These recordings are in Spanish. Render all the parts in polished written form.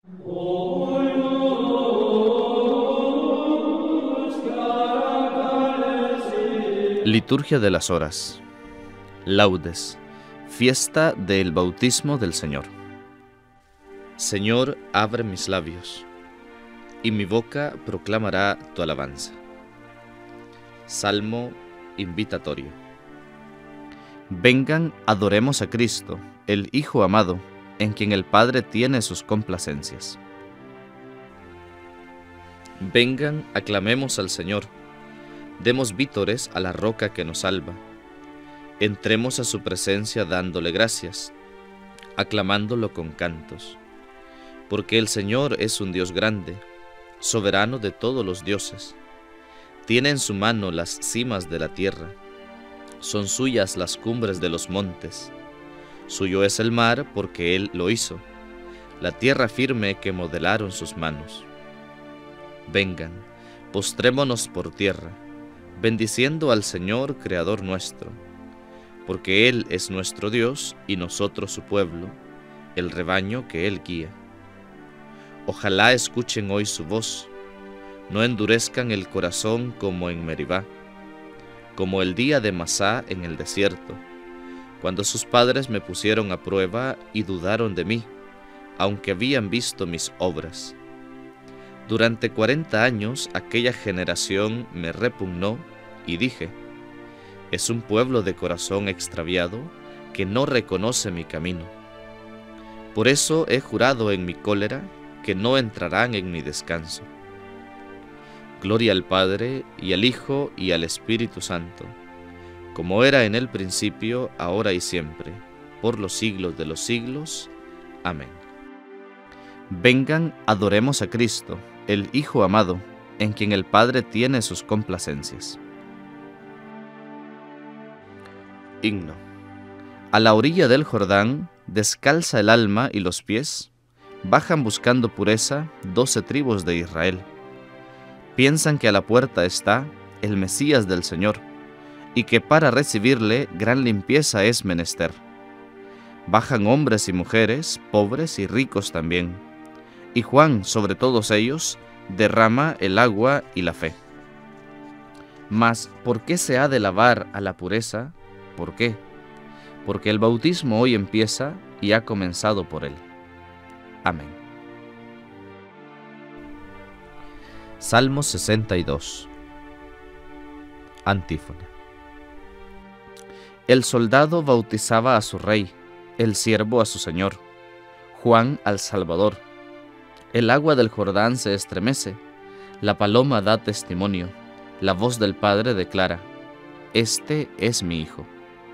Liturgia de las Horas. Laudes. Fiesta del bautismo del Señor. Señor, abre mis labios, y mi boca proclamará tu alabanza. Salmo invitatorio. Vengan, adoremos a Cristo, el Hijo amado, en quien el Padre tiene sus complacencias. Vengan, aclamemos al Señor, demos vítores a la roca que nos salva. Entremos a su presencia dándole gracias, aclamándolo con cantos. Porque el Señor es un Dios grande, soberano de todos los dioses. Tiene en su mano las cimas de la tierra, son suyas las cumbres de los montes. Suyo es el mar porque Él lo hizo, la tierra firme que modelaron sus manos. Vengan, postrémonos por tierra, bendiciendo al Señor, Creador nuestro, porque Él es nuestro Dios y nosotros su pueblo, el rebaño que Él guía. Ojalá escuchen hoy su voz, no endurezcan el corazón como en Meribá, como el día de Masá en el desierto, cuando sus padres me pusieron a prueba y dudaron de mí, aunque habían visto mis obras. Durante 40 años aquella generación me repugnó y dije: es un pueblo de corazón extraviado que no reconoce mi camino. Por eso he jurado en mi cólera que no entrarán en mi descanso. Gloria al Padre, y al Hijo, y al Espíritu Santo, como era en el principio, ahora y siempre, por los siglos de los siglos. Amén. Vengan, adoremos a Cristo, el Hijo amado, en quien el Padre tiene sus complacencias. Himno. A la orilla del Jordán, descalza el alma y los pies, bajan buscando pureza 12 tribus de Israel. Piensan que a la puerta está el Mesías del Señor, y que para recibirle gran limpieza es menester. Bajan hombres y mujeres, pobres y ricos también, y Juan sobre todos ellos derrama el agua y la fe. Mas, ¿por qué se ha de lavar a la pureza? ¿Por qué? Porque el bautismo hoy empieza y ha comenzado por él. Amén. Salmo 62. Antífona. El soldado bautizaba a su rey, el siervo a su señor, Juan al Salvador. El agua del Jordán se estremece, la paloma da testimonio, la voz del Padre declara: este es mi Hijo.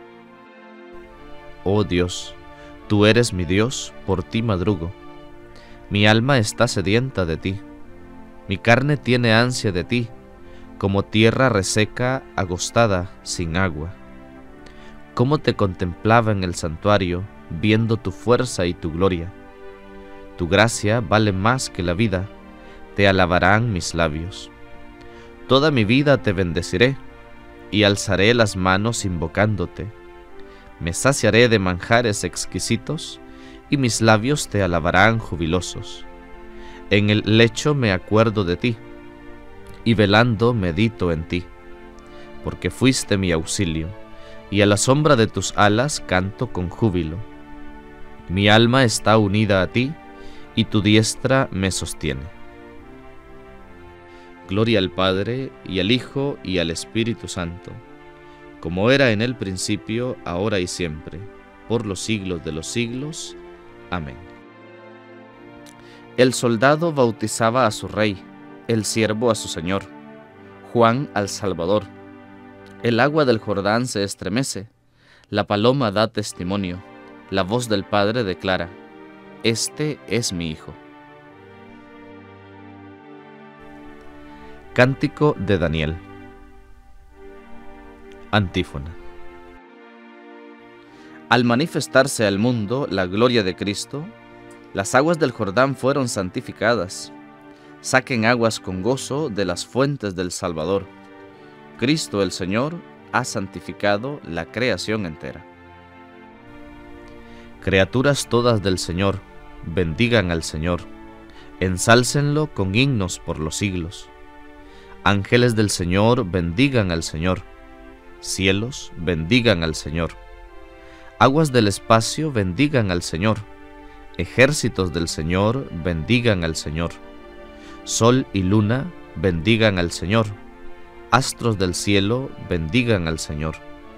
Oh Dios, tú eres mi Dios, por ti madrugo. Mi alma está sedienta de ti, mi carne tiene ansia de ti, como tierra reseca, agostada, sin agua. Cómo te contemplaba en el santuario, viendo tu fuerza y tu gloria. Tu gracia vale más que la vida, te alabarán mis labios. Toda mi vida te bendeciré, y alzaré las manos invocándote. Me saciaré de manjares exquisitos, y mis labios te alabarán jubilosos. En el lecho me acuerdo de ti, y velando medito en ti, porque fuiste mi auxilio, y a la sombra de tus alas canto con júbilo. Mi alma está unida a ti, y tu diestra me sostiene. Gloria al Padre, y al Hijo, y al Espíritu Santo, como era en el principio, ahora y siempre, por los siglos de los siglos. Amén. El soldado bautizaba a su rey, el siervo a su señor, Juan al Salvador. El agua del Jordán se estremece, la paloma da testimonio, la voz del Padre declara: este es mi Hijo. Cántico de Daniel. Antífona. Al manifestarse al mundo la gloria de Cristo, las aguas del Jordán fueron santificadas. Saquen aguas con gozo de las fuentes del Salvador. Cristo el Señor ha santificado la creación entera. Criaturas todas del Señor, bendigan al Señor. ensálcenlo con himnos por los siglos. Ángeles del Señor, bendigan al Señor. Cielos, bendigan al Señor. Aguas del espacio, bendigan al Señor. Ejércitos del Señor, bendigan al Señor. Sol y luna, bendigan al Señor. Astros del cielo, bendigan al Señor.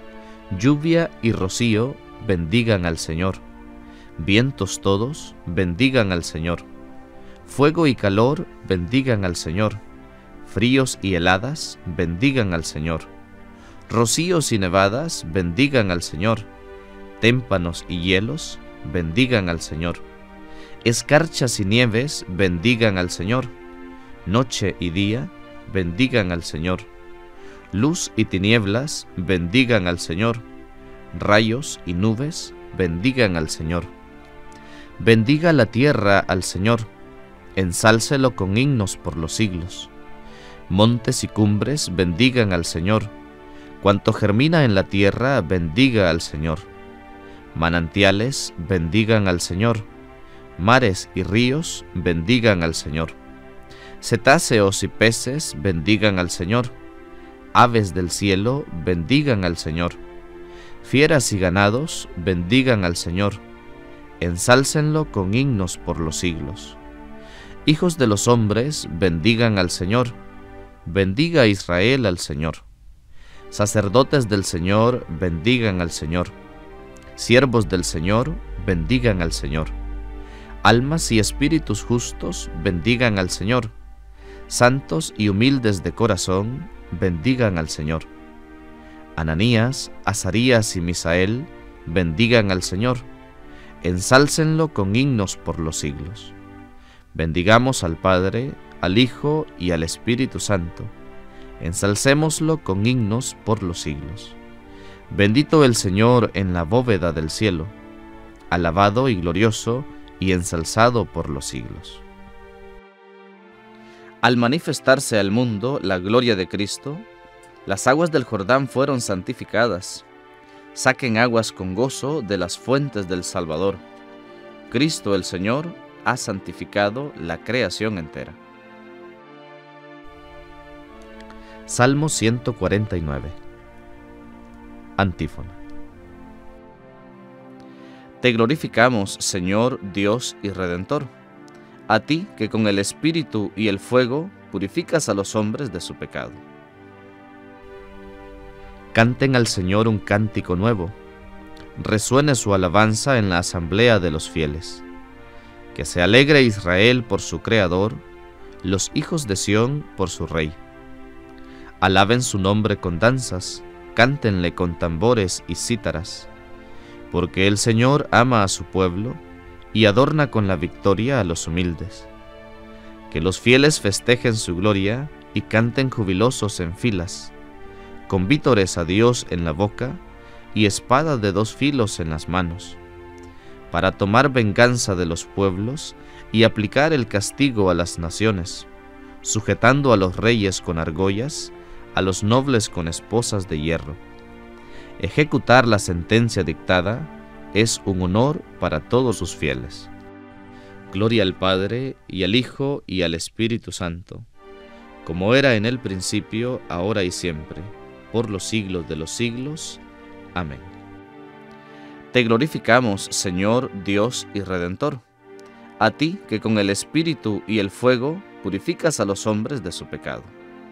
Lluvia y rocío, bendigan al Señor. Vientos todos, bendigan al Señor. Fuego y calor, bendigan al Señor. Fríos y heladas, bendigan al Señor. Rocíos y nevadas, bendigan al Señor. Témpanos y hielos, bendigan al Señor. Escarchas y nieves, bendigan al Señor. Noche y día, bendigan al Señor. Luz y tinieblas, bendigan al Señor. Rayos y nubes, bendigan al Señor. Bendiga la tierra al Señor, ensálcelo con himnos por los siglos. Montes y cumbres, bendigan al Señor. Cuanto germina en la tierra, bendiga al Señor. Manantiales, bendigan al Señor. Mares y ríos, bendigan al Señor. Cetáceos y peces, bendigan al Señor. Aves del cielo, bendigan al Señor. Fieras y ganados, bendigan al Señor. Ensálcenlo con himnos por los siglos. Hijos de los hombres, bendigan al Señor. Bendiga Israel al Señor. Sacerdotes del Señor, bendigan al Señor. Siervos del Señor, bendigan al Señor. Almas y espíritus justos, bendigan al Señor. Santos y humildes de corazón, bendigan al Señor. Ananías, Azarías y Misael, bendigan al Señor. Ensálcenlo con himnos por los siglos. Bendigamos al Padre, al Hijo y al Espíritu Santo. Ensalcémoslo con himnos por los siglos. Bendito el Señor en la bóveda del cielo, alabado y glorioso y ensalzado por los siglos. Al manifestarse al mundo la gloria de Cristo, las aguas del Jordán fueron santificadas. Saquen aguas con gozo de las fuentes del Salvador. Cristo el Señor ha santificado la creación entera. Salmo 149. Antífona. Te glorificamos, Señor, Dios y Redentor, a ti que con el Espíritu y el fuego purificas a los hombres de su pecado. Canten al Señor un cántico nuevo, resuene su alabanza en la asamblea de los fieles. Que se alegre Israel por su Creador, los hijos de Sión por su Rey. Alaben su nombre con danzas, cántenle con tambores y cítaras, porque el Señor ama a su pueblo y adorna con la victoria a los humildes. Que los fieles festejen su gloria y canten jubilosos en filas, con vítores a Dios en la boca y espada de dos filos en las manos, para tomar venganza de los pueblos y aplicar el castigo a las naciones, sujetando a los reyes con argollas, a los nobles con esposas de hierro. Ejecutar la sentencia dictada es un honor para todos sus fieles. Gloria al Padre, y al Hijo, y al Espíritu Santo, como era en el principio, ahora y siempre, por los siglos de los siglos. Amén. Te glorificamos, Señor, Dios y Redentor, a ti que con el Espíritu y el fuego purificas a los hombres de su pecado.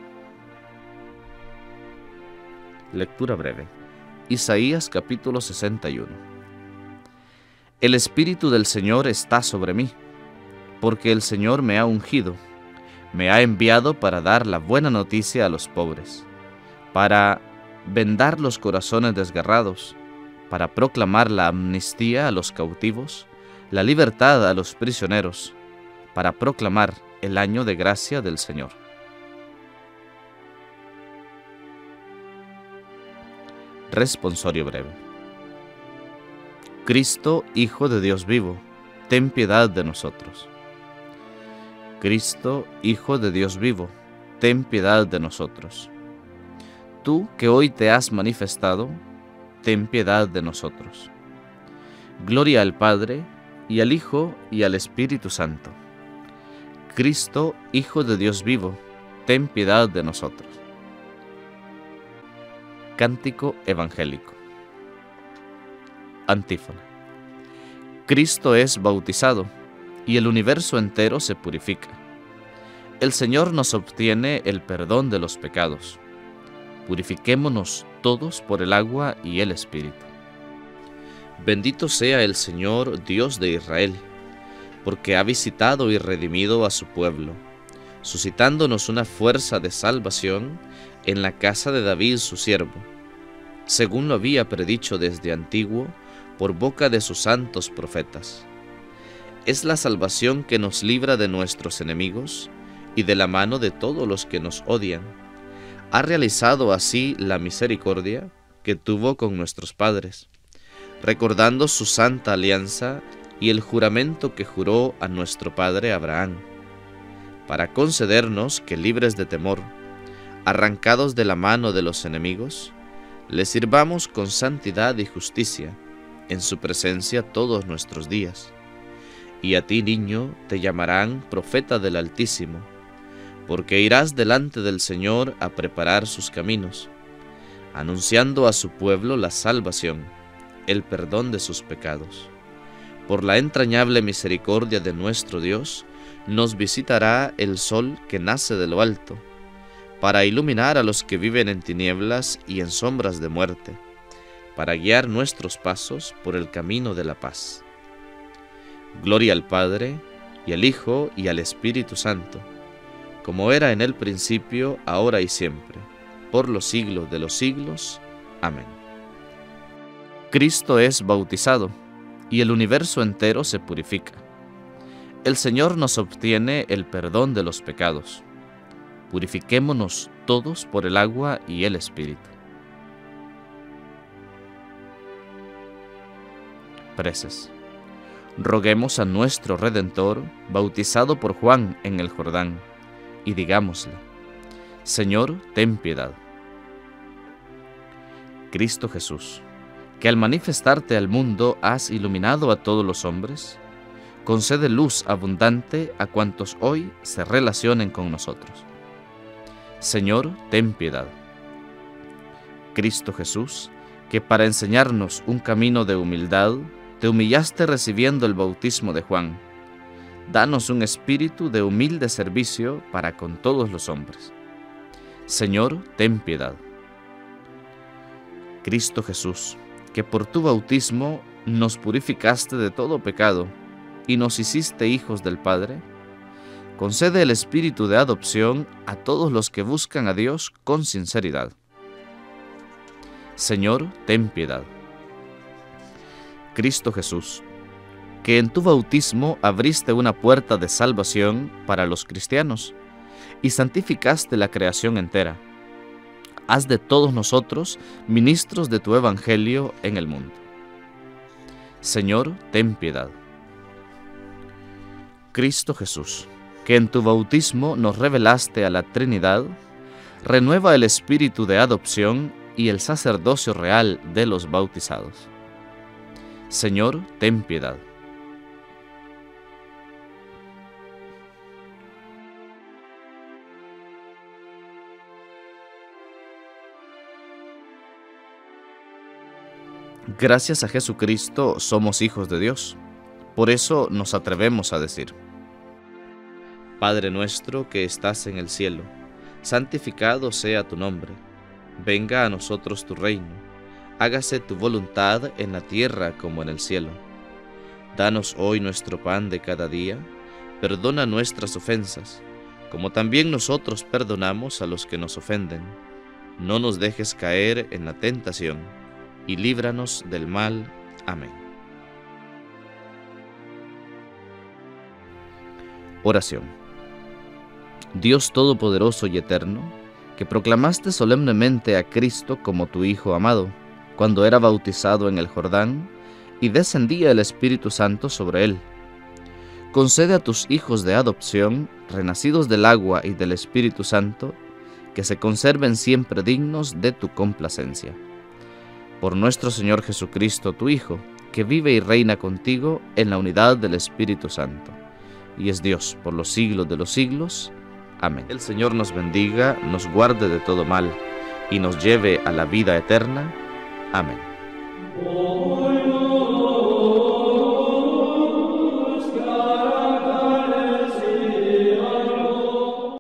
Lectura breve. Isaías capítulo 61. El Espíritu del Señor está sobre mí, porque el Señor me ha ungido, me ha enviado para dar la buena noticia a los pobres, para vendar los corazones desgarrados, para proclamar la amnistía a los cautivos, la libertad a los prisioneros, para proclamar el año de gracia del Señor. Responsorio breve. Cristo, Hijo de Dios vivo, ten piedad de nosotros. Cristo, Hijo de Dios vivo, ten piedad de nosotros. Tú que hoy te has manifestado, ten piedad de nosotros. Gloria al Padre, y al Hijo, y al Espíritu Santo, Cristo, Hijo de Dios vivo, ten piedad de nosotros. Cántico evangélico. Antífona. Cristo es bautizado, y el universo entero se purifica. El Señor nos obtiene el perdón de los pecados. Purifiquémonos todos por el agua y el Espíritu. Bendito sea el Señor, Dios de Israel, porque ha visitado y redimido a su pueblo, suscitándonos una fuerza de salvación en la casa de David su siervo, según lo había predicho desde antiguo por boca de sus santos profetas. Es la salvación que nos libra de nuestros enemigos y de la mano de todos los que nos odian. Ha realizado así la misericordia que tuvo con nuestros padres, recordando su santa alianza y el juramento que juró a nuestro padre Abraham, para concedernos que, libres de temor, arrancados de la mano de los enemigos, le sirvamos con santidad y justicia en su presencia todos nuestros días. Y a ti, niño, te llamarán profeta del Altísimo, porque irás delante del Señor a preparar sus caminos, anunciando a su pueblo la salvación, el perdón de sus pecados. Por la entrañable misericordia de nuestro Dios, nos visitará el sol que nace de lo alto, para iluminar a los que viven en tinieblas y en sombras de muerte, para guiar nuestros pasos por el camino de la paz. Gloria al Padre, y al Hijo, y al Espíritu Santo, como era en el principio, ahora y siempre, por los siglos de los siglos. Amén. Cristo es bautizado, y el universo entero se purifica. El Señor nos obtiene el perdón de los pecados. Purifiquémonos todos por el agua y el Espíritu. Preces. Roguemos a nuestro Redentor, bautizado por Juan en el Jordán, y digámosle: Señor, ten piedad. Cristo Jesús, que al manifestarte al mundo has iluminado a todos los hombres, concede luz abundante a cuantos hoy se relacionen con nosotros. Señor, ten piedad. Cristo Jesús, que para enseñarnos un camino de humildad, te humillaste recibiendo el bautismo de Juan. Danos un espíritu de humilde servicio para con todos los hombres. Señor, ten piedad. Cristo Jesús, que por tu bautismo nos purificaste de todo pecado y nos hiciste hijos del Padre, concede el espíritu de adopción a todos los que buscan a Dios con sinceridad. Señor, ten piedad. Cristo Jesús, que en tu bautismo abriste una puerta de salvación para los cristianos y santificaste la creación entera, haz de todos nosotros ministros de tu evangelio en el mundo. Señor, ten piedad. Cristo Jesús, que en tu bautismo nos revelaste a la Trinidad, renueva el espíritu de adopción y el sacerdocio real de los bautizados. Señor, ten piedad. Gracias a Jesucristo somos hijos de Dios. Por eso nos atrevemos a decir: Padre nuestro que estás en el cielo, santificado sea tu nombre. Venga a nosotros tu reino. Hágase tu voluntad en la tierra como en el cielo. Danos hoy nuestro pan de cada día. Perdona nuestras ofensas, como también nosotros perdonamos a los que nos ofenden. No nos dejes caer en la tentación, y líbranos del mal. Amén. Oración. Dios Todopoderoso y Eterno, que proclamaste solemnemente a Cristo como tu Hijo amado, cuando era bautizado en el Jordán, y descendía el Espíritu Santo sobre él. Concede a tus hijos de adopción, renacidos del agua y del Espíritu Santo, que se conserven siempre dignos de tu complacencia. Por nuestro Señor Jesucristo, tu Hijo, que vive y reina contigo en la unidad del Espíritu Santo, y es Dios por los siglos de los siglos. Amén. El Señor nos bendiga, nos guarde de todo mal y nos lleve a la vida eterna. Amén.